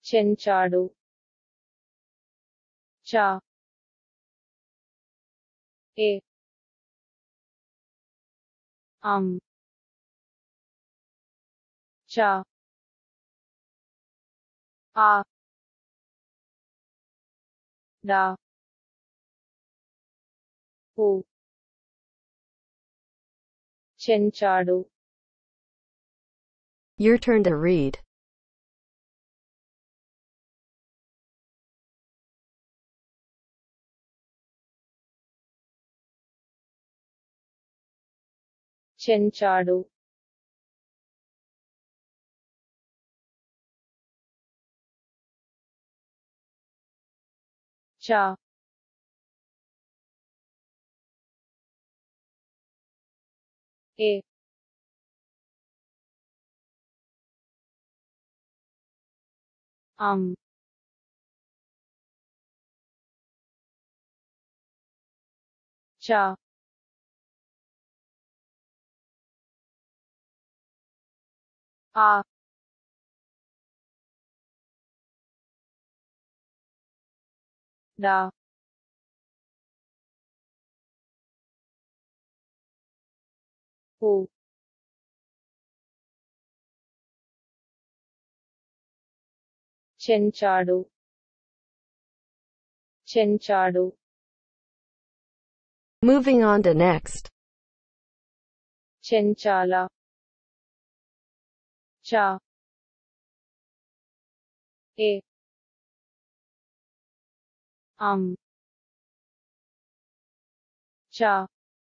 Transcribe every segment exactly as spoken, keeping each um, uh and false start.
చెంచాడు చ ఏ అం చ ఆ డా ఊ చెంచాడు. Your turn to read. చెంచాడు చ ఏ అం చ ఆ డా ఊ చెంచాడు చెంచాడు. Moving on to next. చెంచాల చ ఏ అం చ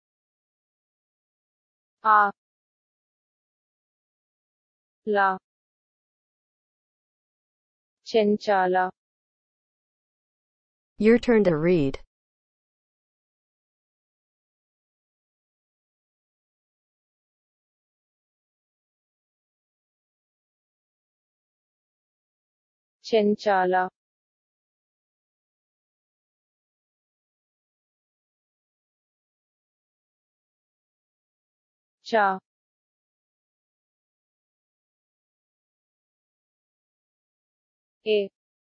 ఆ లా చెంచాల. Your turn to read. చెంచాల చ ఏ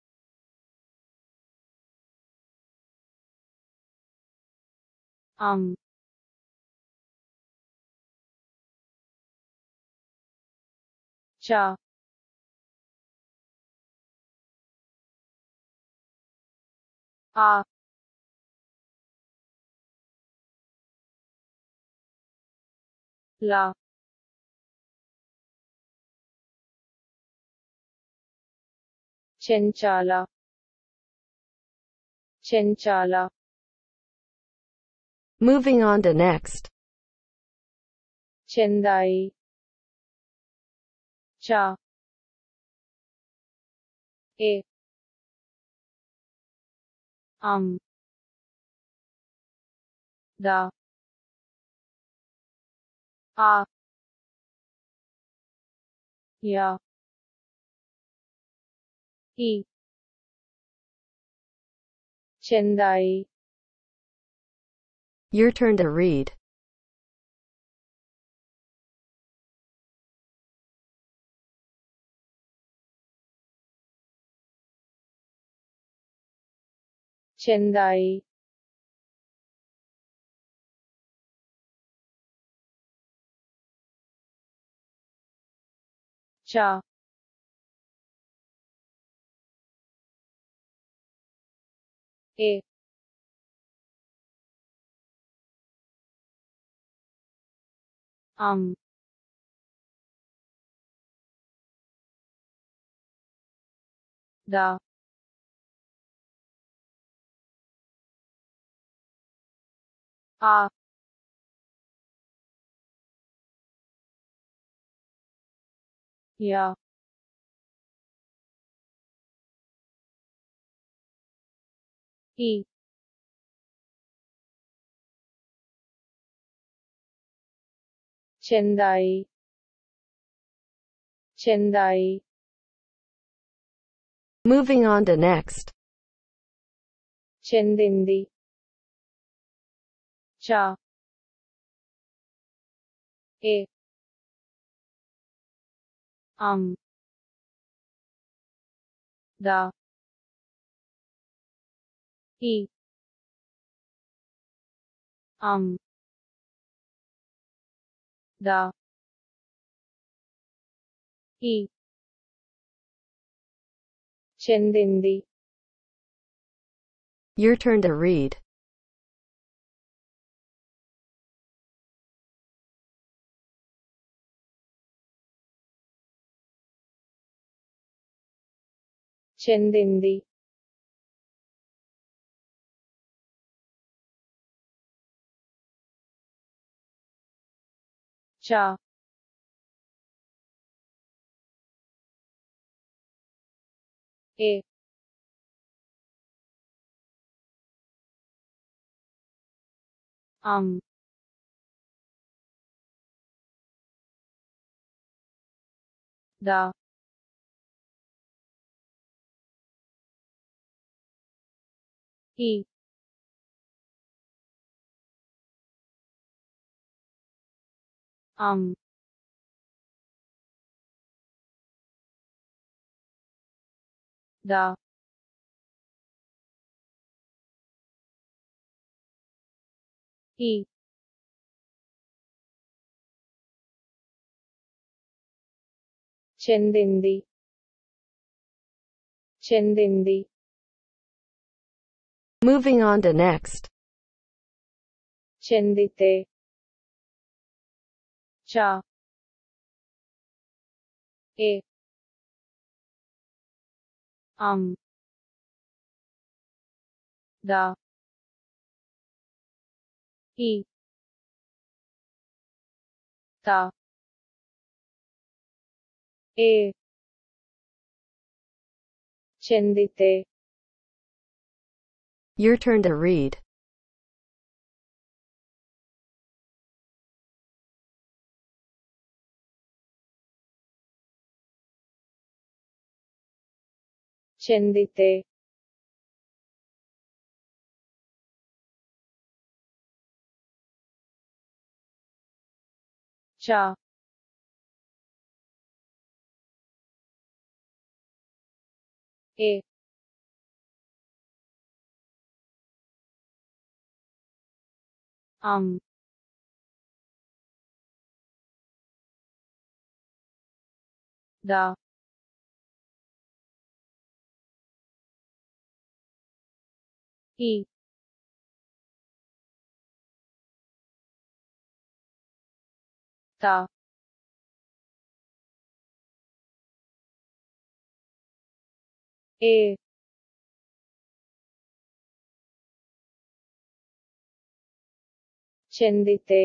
అం చ ఆ లా చెంచాల చెంచాల. Moving on to next. చెందాయి చ ఏ అం దా ఆ యా ఈ చెందాయి. Your turn to read. చెందాయి చ ఏ అం దా ఆ యా ఈ చెందాయి చెందాయి. Moving on to next. చెందింది చ ఏ అం da, i, am, da, i, చెందింది, Your turn to read. చెందింది, చా, ఏ, am, da, i, am, da, i, చెందింది, చెందింది, Moving on to next. చెందితే, చా, ఏ, am, da, i, ta, ఏ, చెందితే, Your turn to read. చెందితే, చా, ఏ, am, da, i, ta, ఏ, చెందితే,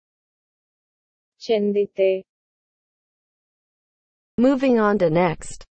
చెందితే, Moving on to next.